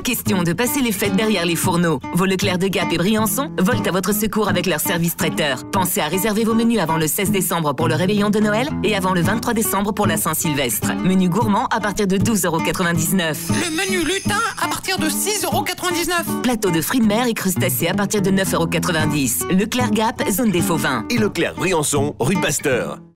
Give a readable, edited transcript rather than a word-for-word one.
question de passer les fêtes derrière les fourneaux. Vos Leclerc de Gap et Briançon volent à votre secours avec leur service traiteur. Pensez à réserver vos menus avant le 16 décembre pour le réveillon de Noël et avant le 23 décembre pour la Saint-Sylvestre. Menu gourmand à partir de 12,99 €. Le menu lutin à partir de 6,99 €. Plateau de fruits de mer et crustacés à partir de 9,90 €. Leclerc Gap, zone des Fauvins. Et Leclerc Briançon, rue Pasteur.